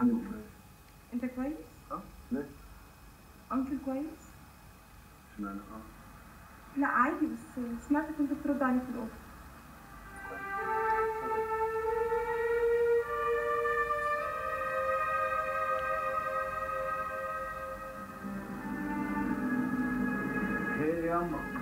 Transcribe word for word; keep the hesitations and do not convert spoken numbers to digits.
عندي مفاجأة. انت كويس؟ اه ليه؟ انكل كويس؟ اشمعنى اه؟ لا عادي، بس سمعتك وانت بترد عليه في الاوضه. خير ياما.